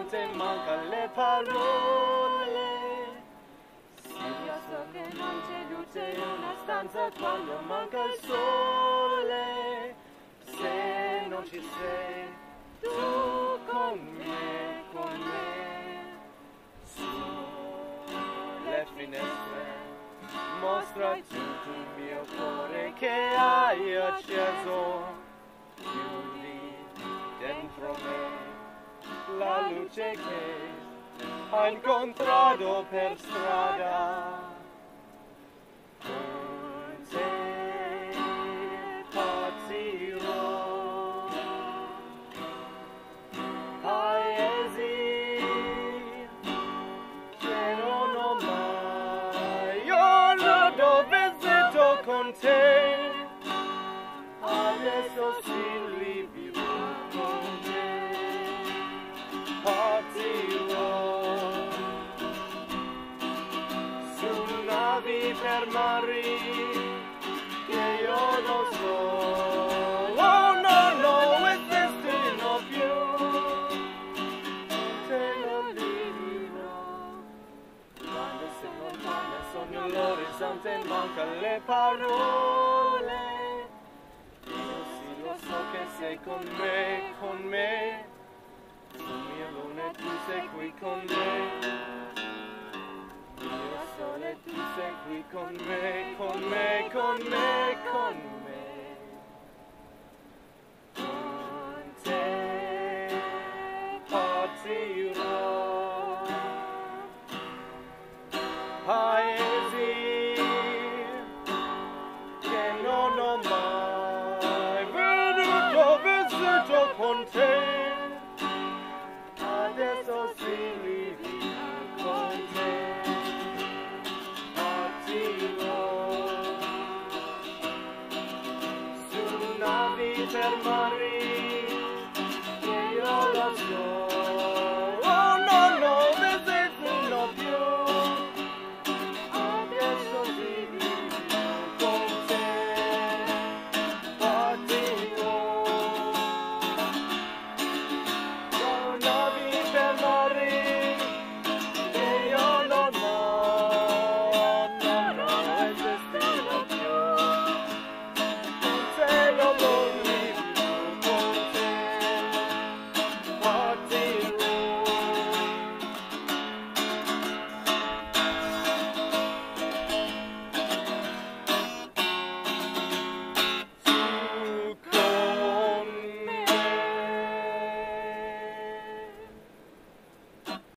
all'orizzonte mancano le parole. Sì, io so che non c'è luce in una stanza Quando manca il sole, se non ci sei, tu con me, sulle finestre, mostrai tutto il mio cuore che hai acceso, chiudi dentro me la luce che hai incontrato per strada. Con te partirò, paesi che non ho mai, io lo visito con te, adesso si vivrò con te, partirò su navi per mari che io non so, oh no, no, esistino più, te lo dirò. Quando sei lontana sogno l'orizzonte, mancano le parole. Io sì lo so che sei con me, tu mia luna e tu sei qui con me. Io sole, tu sei qui con me, con me, con me, con me.